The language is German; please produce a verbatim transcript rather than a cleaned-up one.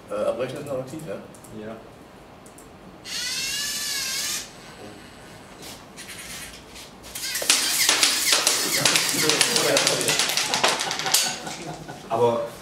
Äh, abbrechen ist noch aktiv, ja? Ja. Aber